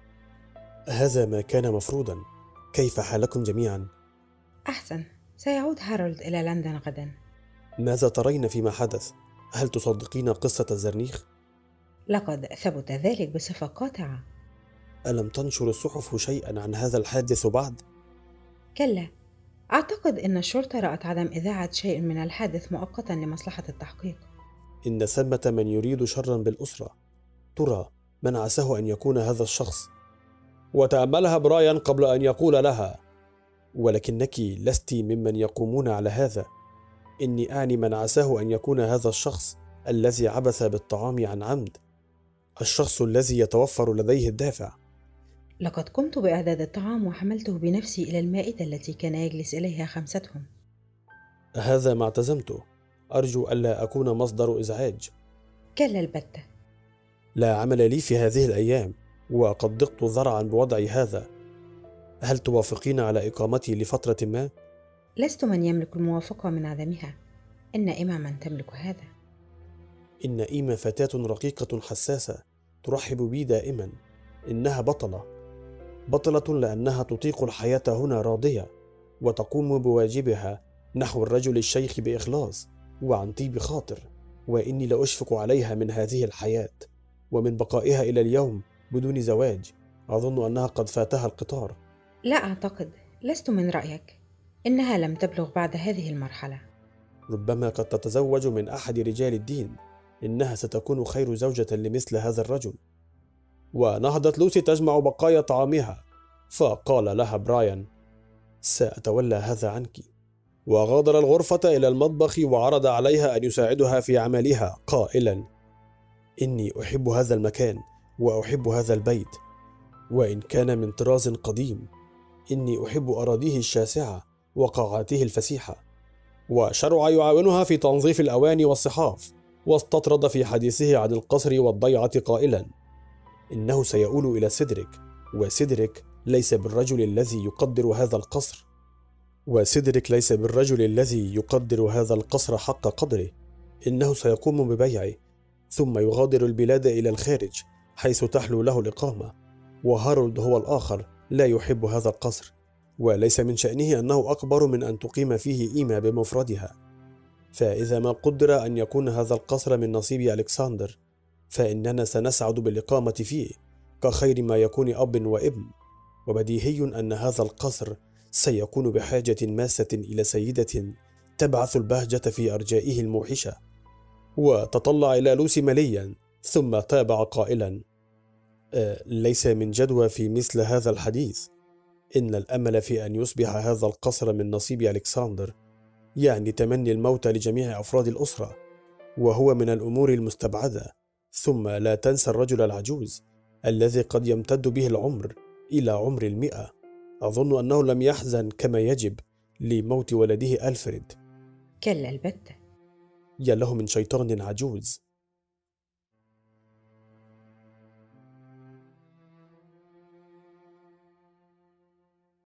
هذا ما كان مفروضا. كيف حالكم جميعا؟ أحسن، سيعود هارولد إلى لندن غدا. ماذا ترين فيما حدث؟ هل تصدقين قصة الزرنيخ؟ لقد ثبت ذلك بصفة قاطعة. ألم تنشر الصحف شيئا عن هذا الحادث بعد؟ كلا، أعتقد أن الشرطة رأت عدم إذاعة شيء من الحادث مؤقتا لمصلحة التحقيق. إن ثمة من يريد شرا بالأسرة. ترى من عساه أن يكون هذا الشخص؟ وتأملها برايان قبل أن يقول لها: ولكنك لست ممن يقومون على هذا. إني أعني من عساه أن يكون هذا الشخص الذي عبث بالطعام عن عمد، الشخص الذي يتوفر لديه الدافع. لقد قمت بإعداد الطعام وحملته بنفسي إلى المائدة التي كان يجلس إليها خمستهم. هذا ما اعتزمته. أرجو ألا أكون مصدر إزعاج. كلا البتة. لا عمل لي في هذه الأيام، وقد ضقت ذرعا بوضعي هذا. هل توافقين على إقامتي لفترة ما؟ لست من يملك الموافقة من عدمها، إن إما من تملك هذا. إن إيما فتاة رقيقة حساسة ترحب بي دائما. إنها بطلة لأنها تطيق الحياة هنا راضية، وتقوم بواجبها نحو الرجل الشيخ بإخلاص وعن طيب خاطر. وإني لأشفق عليها من هذه الحياة ومن بقائها إلى اليوم بدون زواج. أظن أنها قد فاتها القطار. لا أعتقد، لست من رأيك. إنها لم تبلغ بعد هذه المرحلة. ربما قد تتزوج من أحد رجال الدين. إنها ستكون خير زوجة لمثل هذا الرجل. ونهضت لوسي تجمع بقايا طعامها، فقال لها برايان: سأتولى هذا عنك. وغادر الغرفة إلى المطبخ وعرض عليها أن يساعدها في عملها، قائلا: إني أحب هذا المكان وأحب هذا البيت، وإن كان من طراز قديم. إني أحب أراضيه الشاسعة وقاعاته الفسيحة. وشرع يعاونها في تنظيف الأواني والصحاف، واستطرد في حديثه عن القصر والضيعة قائلا: إنه سيؤول إلى سيدريك، وسيدريك ليس بالرجل الذي يقدر هذا القصر. حق قدره. إنه سيقوم ببيعه، ثم يغادر البلاد إلى الخارج حيث تحلو له الإقامة. وهارولد هو الآخر لا يحب هذا القصر، وليس من شأنه أنه أكبر من أن تقيم فيه إيما بمفردها. فإذا ما قدر أن يكون هذا القصر من نصيب ألكسندر، فإننا سنسعد بالإقامة فيه كخير ما يكون أب وابن. وبديهي أن هذا القصر سيكون بحاجة ماسة إلى سيدة تبعث البهجة في أرجائه الموحشة. وتطلع إلى لوسي مليا، ثم تابع قائلا: ليس من جدوى في مثل هذا الحديث. إن الأمل في أن يصبح هذا القصر من نصيب ألكسندر يعني تمني الموت لجميع أفراد الأسرة، وهو من الأمور المستبعدة. ثم لا تنسى الرجل العجوز الذي قد يمتد به العمر إلى عمر 100. أظن أنه لم يحزن كما يجب لموت ولده ألفريد. كلا البتة. يا له من شيطان عجوز.